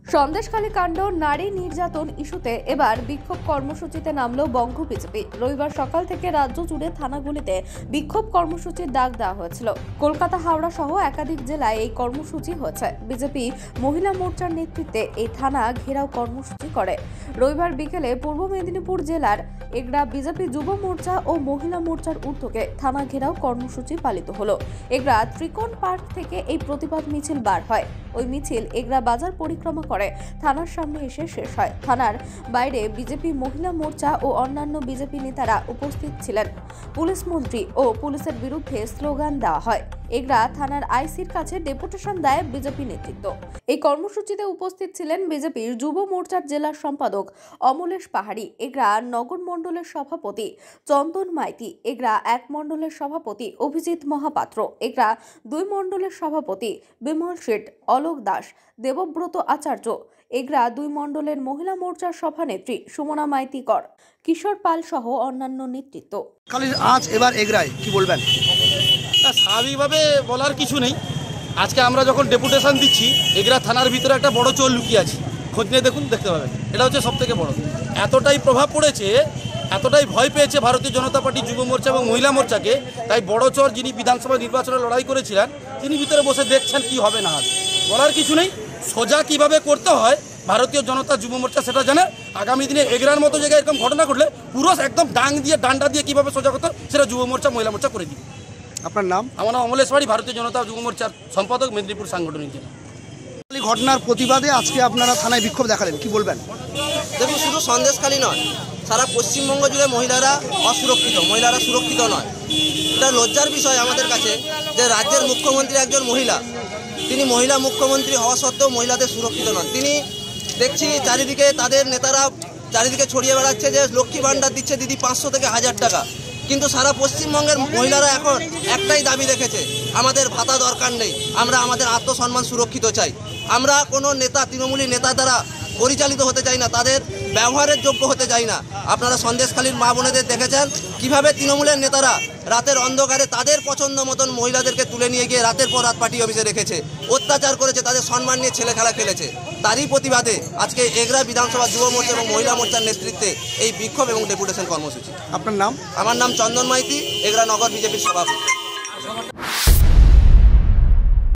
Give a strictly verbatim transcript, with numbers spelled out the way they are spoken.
সন্দেশখালী কাণ্ড নারী নির্যাতন ইস্যুতে এবার বিক্ষোভ কর্মসূচিতে নামল বঙ্গ বিজেপি। রবিবার সকাল থেকে রাজ্য জুড়ে থানাগুলিতে বিক্ষোভ কর্মসূচির ডাক দেওয়া হয়েছিল। কলকাতা, হাওড়া সহ একাধিক জেলায় এই কর্মসূচি হয়েছে। বিজেপি মহিলা মোর্চার নেতৃত্বে এই থানা ঘেরাও কর্মসূচি করে। রবিবার বিকেলে পূর্ব মেদিনীপুর জেলার এগরা বিজেপি যুব মোর্চা ও মহিলা মোর্চার উদ্যোগে থানা ঘেরাও কর্মসূচি পালিত হলো। এগরা ত্রিকোণ পার্ক থেকে এই প্রতিবাদ মিছিল বার হয়। ওই মিছিল এগরা বাজার পরিক্রমা করে থানার সামনে এসে শেষ হয়। থানার বাইরে বিজেপি মহিলা মোর্চা ও অন্যান্য বিজেপি নেতারা উপস্থিত ছিলেন। পুলিশ মন্ত্রী ও পুলিশের বিরুদ্ধে স্লোগান দেওয়া হয়। এগরা থানার আইসির কাছে ডেপুটেশন দেয় বিজেপি নেতৃত্ব। এই কর্মসূচিতে উপস্থিত ছিলেন বিজেপির যুব মোর্চার জেলা সম্পাদক অমলেশ পাহাড়ি, এগরা নগর মণ্ডলের সভাপতি চন্দন মাইতি, এগরা এক মণ্ডলের সভাপতি অভিজিৎ মহাপাত্র, এগরা দুই মণ্ডলের সভাপতি বিমল শেঠ, অলোক দাস, দেবব্রত আচার্য, এগরা দুই মণ্ডলের মহিলা মোর্চার সভানেত্রী সুমনা মাইতিকর, কিশোর পাল সহ অন্যান্য নেতৃত্ব। আজ এবার এগরায় কি বলবেন? স্বাভাবিকভাবে বলার কিছু নেই। আজকে আমরা যখন ডেপুটেশন দিচ্ছি, এগরা থানার ভিতরে একটা বড় চোর লুকিয়ে আছে। খোঁজ নিয়ে দেখুন, দেখতে পাবেন। এটা হচ্ছে সব থেকে বড়। এতটাই প্রভাব পড়েছে, এতটাই ভয় পেয়েছে ভারতীয় জনতা পার্টি যুব মোর্চা এবং মহিলা মোর্চাকে, তাই বড় চোর যিনি বিধানসভা নির্বাচনে লড়াই করেছিলেন, তিনি ভিতরে বসে দেখছেন কি হবে না হবে। বলার কিছু নেই। সোজা কিভাবে করতে হয় ভারতীয় জনতা যুব মোর্চা সেটা জানে। আগামী দিনে এগরার মতো জায়গায় এরকম ঘটনা ঘটলে পুরো একদম ডাং দিয়ে ডান্ডা দিয়ে কিভাবে সোজা করতে সেটা যুব মোর্চা মহিলা মোর্চা করে দিবে। আপনার নাম? আমার নাম অমলেশ পাহাড়ি, ভারতীয় জনতা যুব মোর্চার সম্পাদক, মেদিনীপুর সাংগঠনিক জেলা। ঘটনার প্রতিবাদে আজকে আপনারা থানায় বিক্ষোভ দেখালেন, কি বলবেন? দেখুন, শুধু সন্দেশখালী নয়, সারা পশ্চিমবঙ্গ জুড়ে মহিলারা অসুরক্ষিত, মহিলারা সুরক্ষিত নয়। এটা লজ্জার বিষয় আমাদের কাছে যে রাজ্যের মুখ্যমন্ত্রী একজন মহিলা, তিনি মহিলা মুখ্যমন্ত্রী হওয়া সত্ত্বেও মহিলাদের সুরক্ষিত নন। তিনি দেখছি চারিদিকে তাদের নেতারা চারিদিকে ছড়িয়ে বেড়াচ্ছে যে লক্ষ্মী ভাণ্ডার দিচ্ছে দিদি পাঁচশো থেকে হাজার টাকা, কিন্তু সারা পশ্চিমবঙ্গের মহিলারা এখন একটাই দাবি রেখেছে, আমাদের ভাতা দরকার নেই, আমরা আমাদের আত্মসম্মান সুরক্ষিত চাই। আমরা কোনো নেতা, তৃণমূলী নেতা দ্বারা পরিচালিত হতে চাই না, তাদের ব্যবহারের যোগ্য হতে চাই না। আপনারা সন্দেশখালীর মা বোনেদের দেখেছেন কিভাবে তৃণমূলের নেতারা রাতের অন্ধকারে তাদের পছন্দ মতন মহিলাদেরকে তুলে নিয়ে গিয়ে রাতের পর রাত পার্টি অফিসে রেখেছে, অত্যাচার করেছে, তাদের সম্মান নিয়ে ছেলে খেলা খেলেছে। তারই প্রতিবাদে আজকে এগরা বিধানসভা যুব মোর্চা এবং মহিলা মোর্চার নেতৃত্বে এই বিক্ষোভ এবং ডেপুটেশন কর্মসূচি। আপনার নাম? আমার নাম চন্দন মাইতি, এগরা নগর বিজেপির সভাপতি।